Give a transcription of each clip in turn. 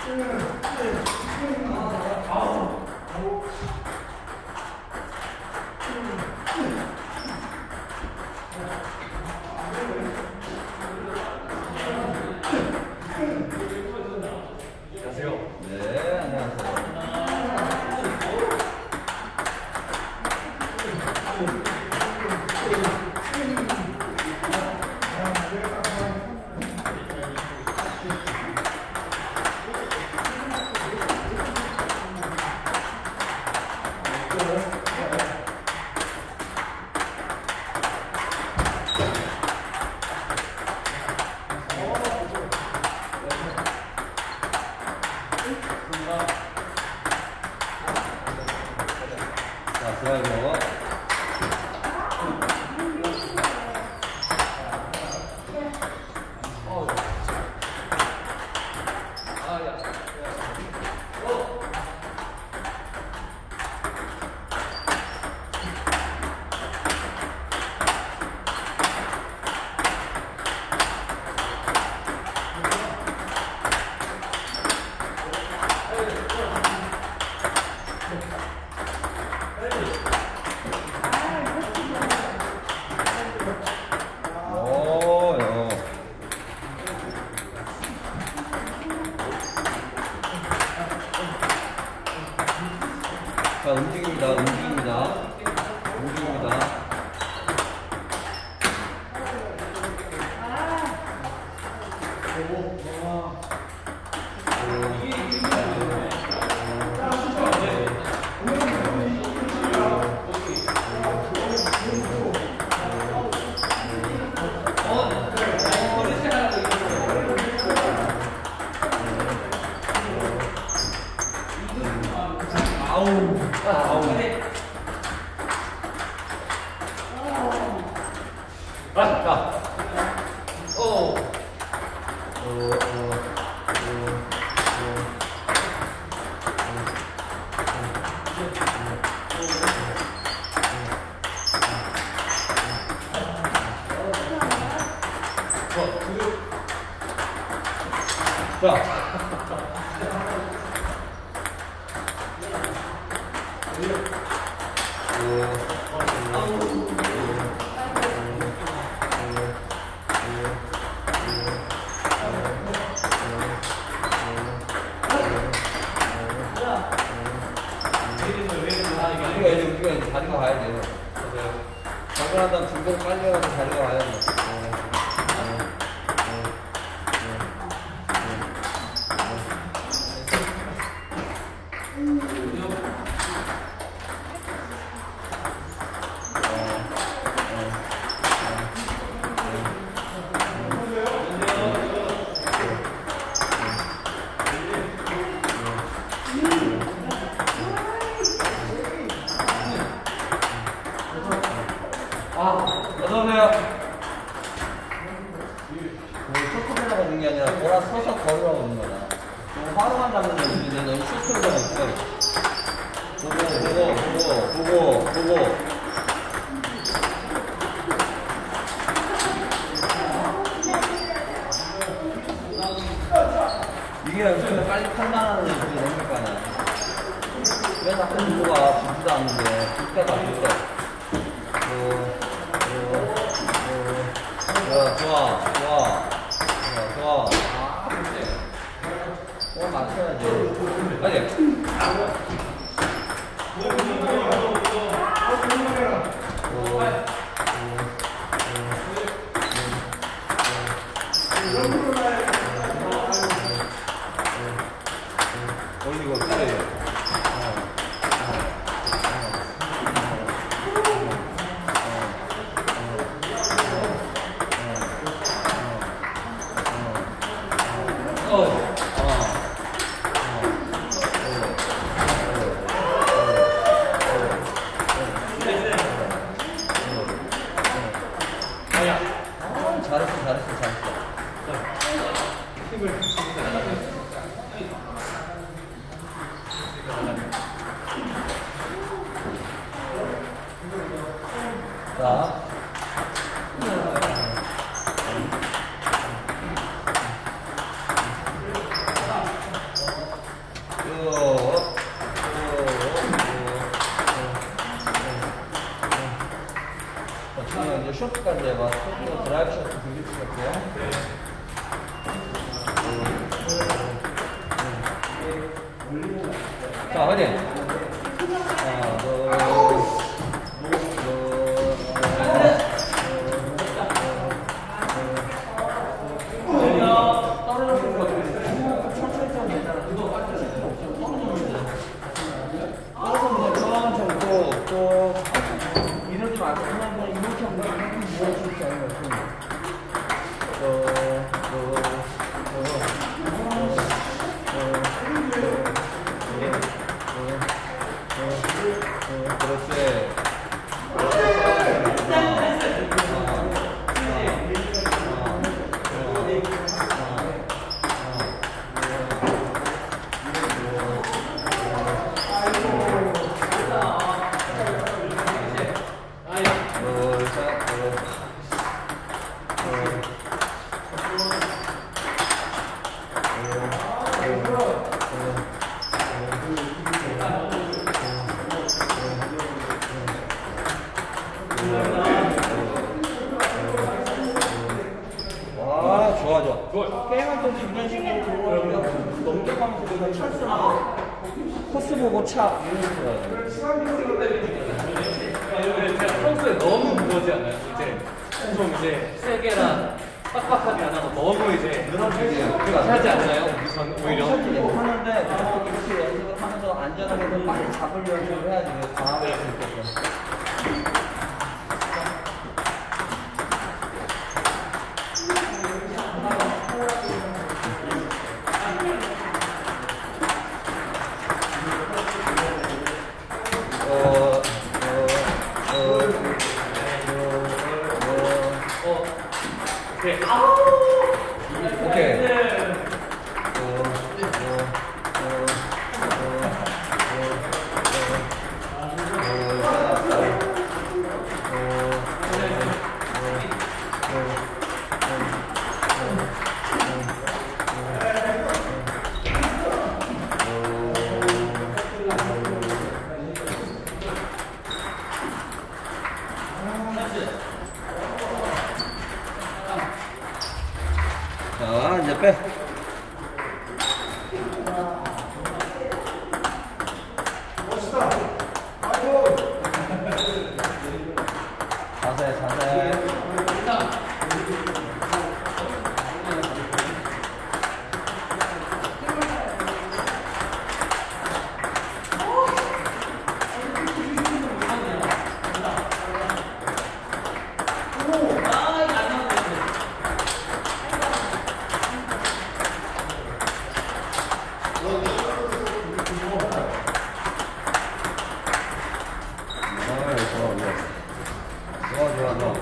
자, 움직입니다. 움직입니다. 우리가 자리가 가야 돼요. 장난하다 중공 빨리 가서 자리가 가야 돼요. 어서오세요. 쇼트를 하는 게 아니라 돌아서서 걸으라고 하는 거다. 화로만 잡는 거 있는데 너는 쇼트를 하고 있어. 보고. 이게 연습을 빨리 판단하는 그게 너무 헷갈려. 왜 자꾸 누구가 붙지도 않는데, 붙다가 붙어. 좋아. 맞춰야지. 빨리. 올리고 그래. 스트로크까지 해봐. 스트로크 드라이브 샷 되게 스트로크야. 자, 화이팅! 하나, 둘. 이러지 말고 그냥 이렇게 하면 모아줄 줄 알아요. 그렇지. 와, 좋아, 좋아. 게임할 때 이런 식으로 넘겨가면서 내가 찬스나 코스 보고 차 이런 식으로 제가 평소에 너무 무거워지 않아요? 이제 좀 이제 세게나 빡빡하게 안 하고 너무 이제 그렇게 하지 않나요? 우선 오히려 하는데 이렇게 연습을 하면서 안전하게 좀 빨리 잡을 연습을 해야지 강하게 할 수 있겠어. 오케이. 자, 이제 빼. 자세, 자세. 좋아, 좋아, 좋아.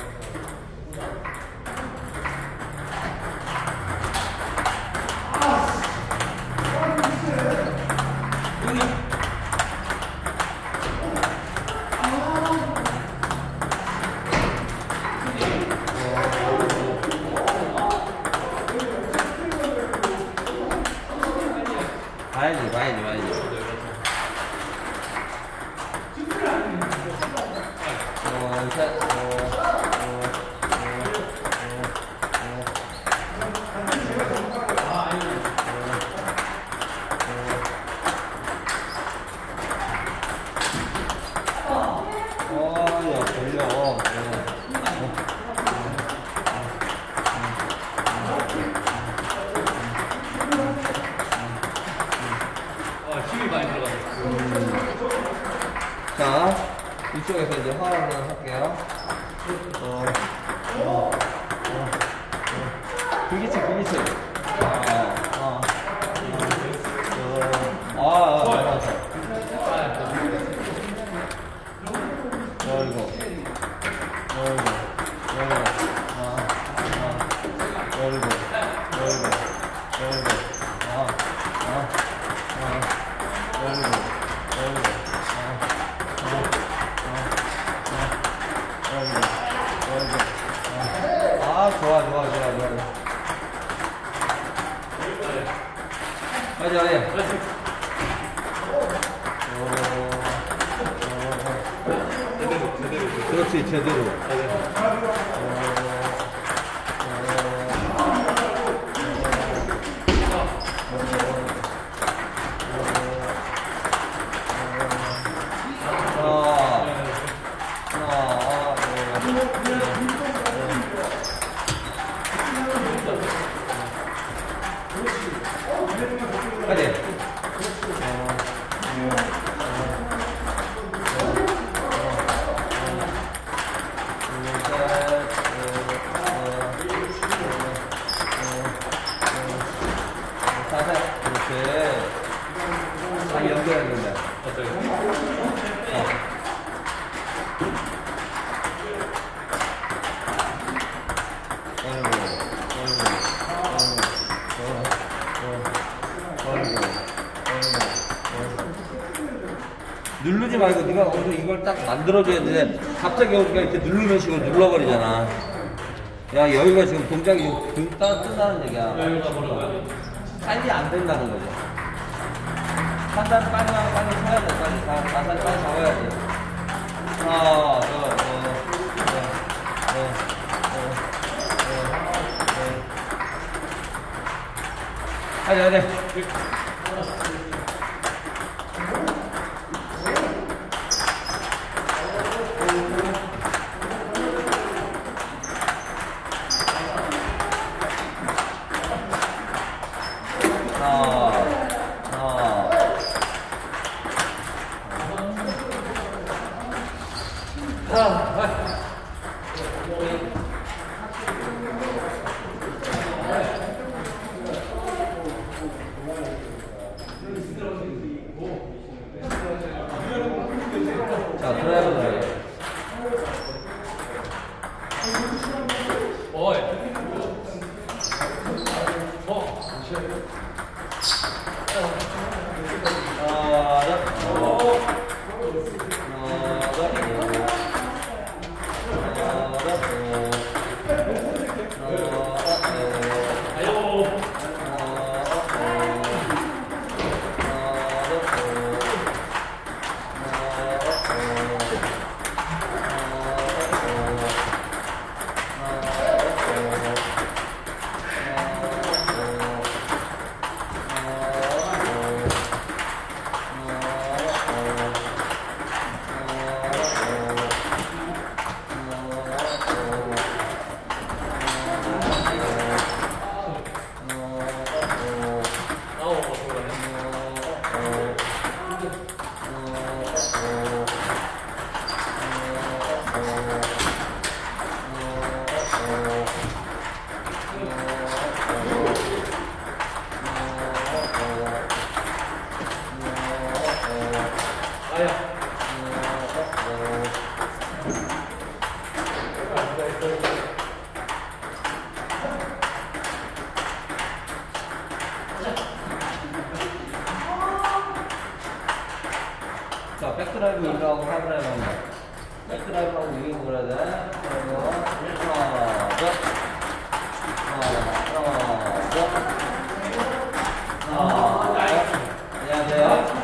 봐야지, 봐야지, 봐야지. 야, 걸려. 힘이 많이 들어가네. 자, 이쪽에서 이제 화학을 할게요. 불기치, 불기치. 잘 맞았어. 어이구. 좋아. 맞아. 그렇지. 그렇지, 제대로. 연결했는데. 누르지 말고 네가 어디서 이걸 딱 만들어줘야 되는데 갑자기 우리가 이렇게 누르는 식으로 눌러버리잖아. 야 여기가 지금 동작이 좀 뜨다는 얘기야. 여기가 뭐라고요? 빨리 안 된다는 거죠. 판단 빨리 하면 빨리 쳐야 돼. 빨리 가사를 빨리 잡아야지. 하나, 빨리 해야 돼. 자, 드라이브. 자, 백드라이브 일하고 하드라이브 합니다. 백드라이브하고 이게 뭐라 해야 돼? 그리고 하나, 둘, 안녕하세요.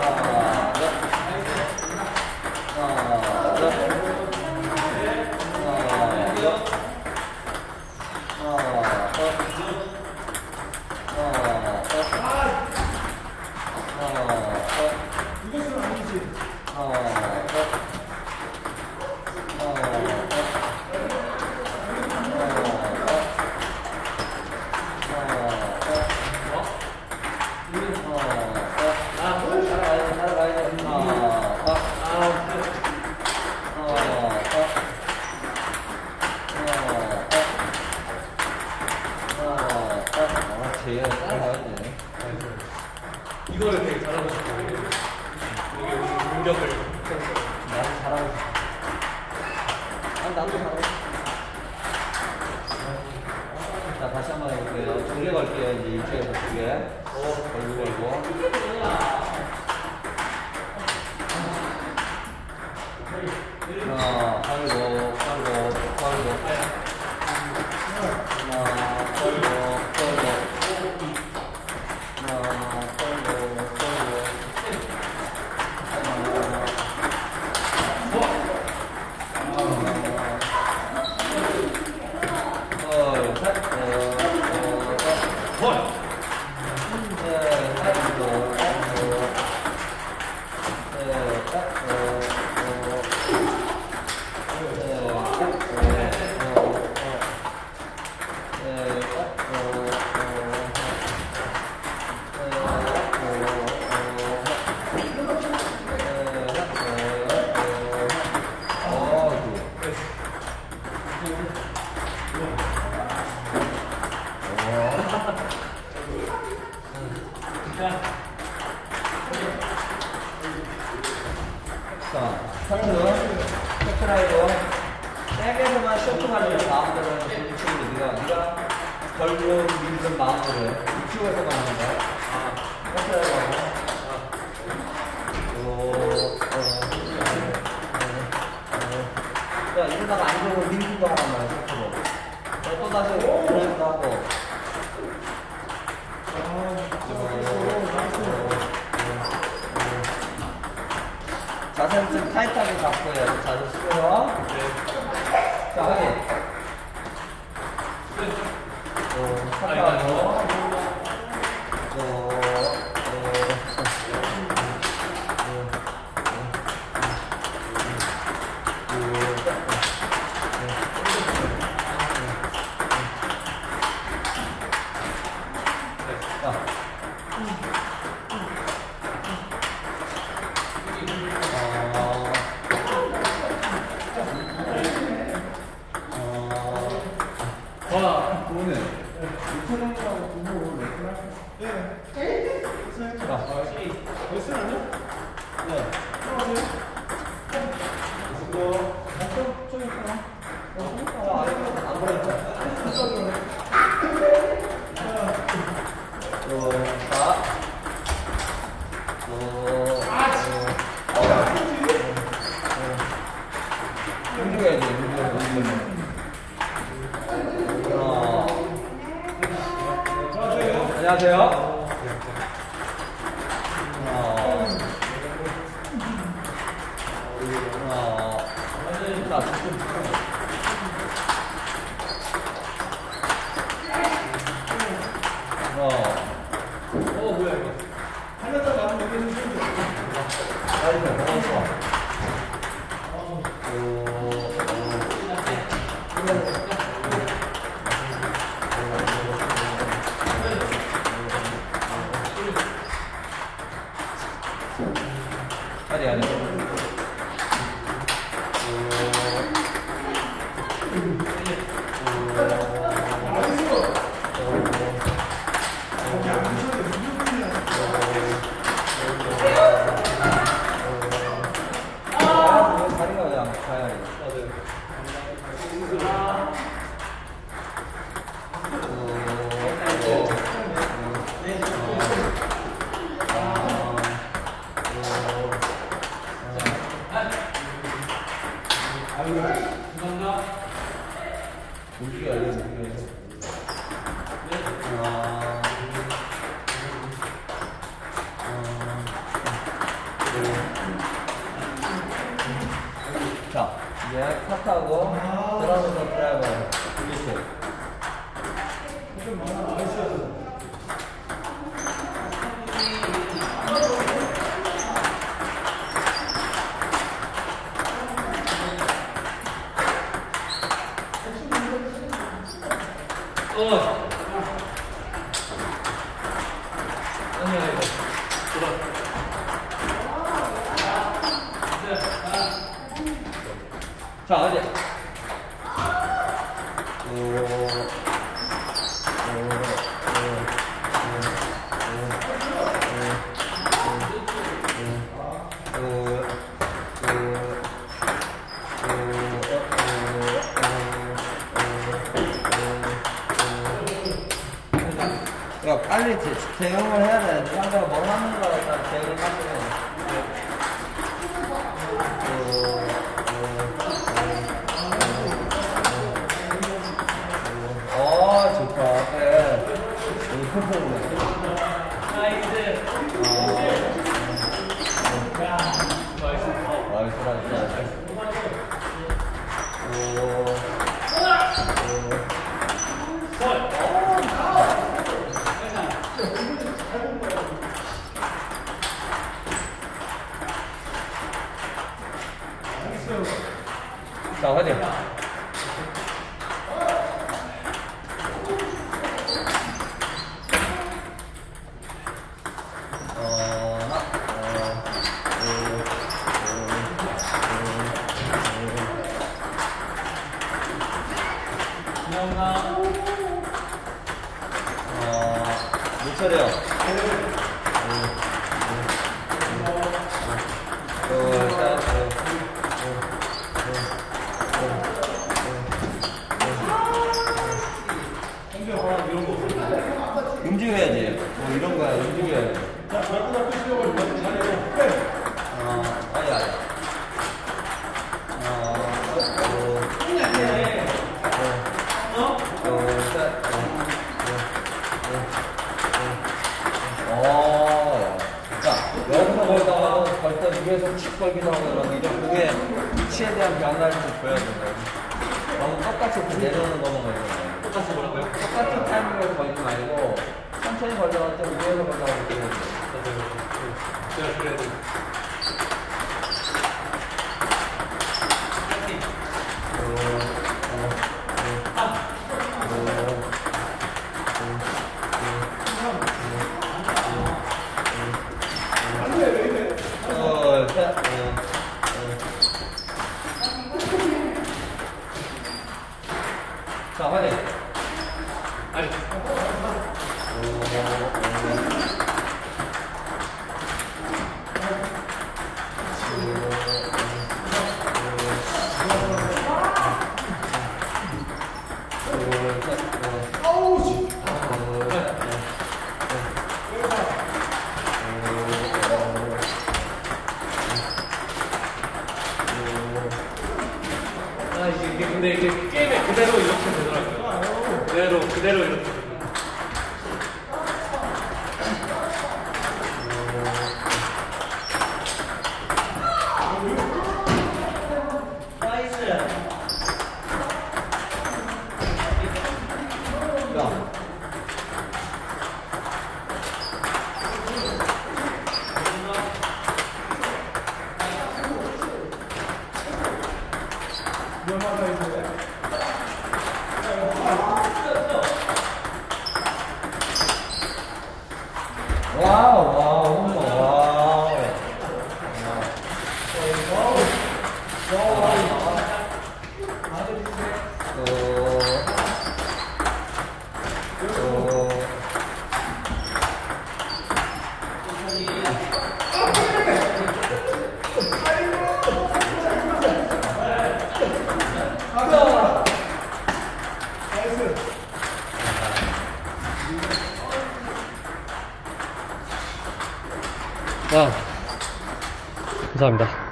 이거를 되게 잘하고 싶어요. 이게 능력을 나도 잘하고 싶어. 나도 잘하고 싶어. 자, 다시 한번 해볼게요. 2개 걸게요. 이제 이쪽에서 2개. 걸고. 하나, 걸고. 자, 셔츠, 셔츠라이더. 백에서만 쇼트하려면 마음대로 해서 네가 걸고 밀든 마음대로 해. 유튜브에서만 하는 거야. 셔츠라이더. 자, 이러다가 안 좋으면 밀기도 하란 말이야, 셔츠로. 또 다시 그래도 하고. 자세는 좀 타이트하게 잡고 해야지. 자세 쓰고요. 자, 확인. 탁하고. 안녕하세요. 뭐야 이거? 하나다 나면 여기는 좀 아니. 다리가 그냥 가야 돼. 움직여야 돼, 움직여야 돼. 자, 이제 컷하고 들어서서 드라이버 돌리고. 아니야 이거. 자, 어디? 야, 빨리 대응을 해야 돼. 상대가 뭘 하는 거야, 일단 대응을 하면 돼. 좋다. 그래. 여기 큰 나이스. 나이스. 자, 화이팅. 못 차려요. 위에서 축 걸기도 하고 이런 그게 위치에 대한 변화를 좀 보여야 된다. 너무 똑같이 내려오는 거만 걸리는 똑같이 뭐라고요? 똑같은 타이밍에서 걸리지 말고 천천히 걸려가지고 위에서 걸려가지고 제가 그래도 자, 화내. 아니 이게 근데 이게 게임에 그대로 이렇게 되더라고요. 그대로 이렇게. 와우. 와 감사합니다.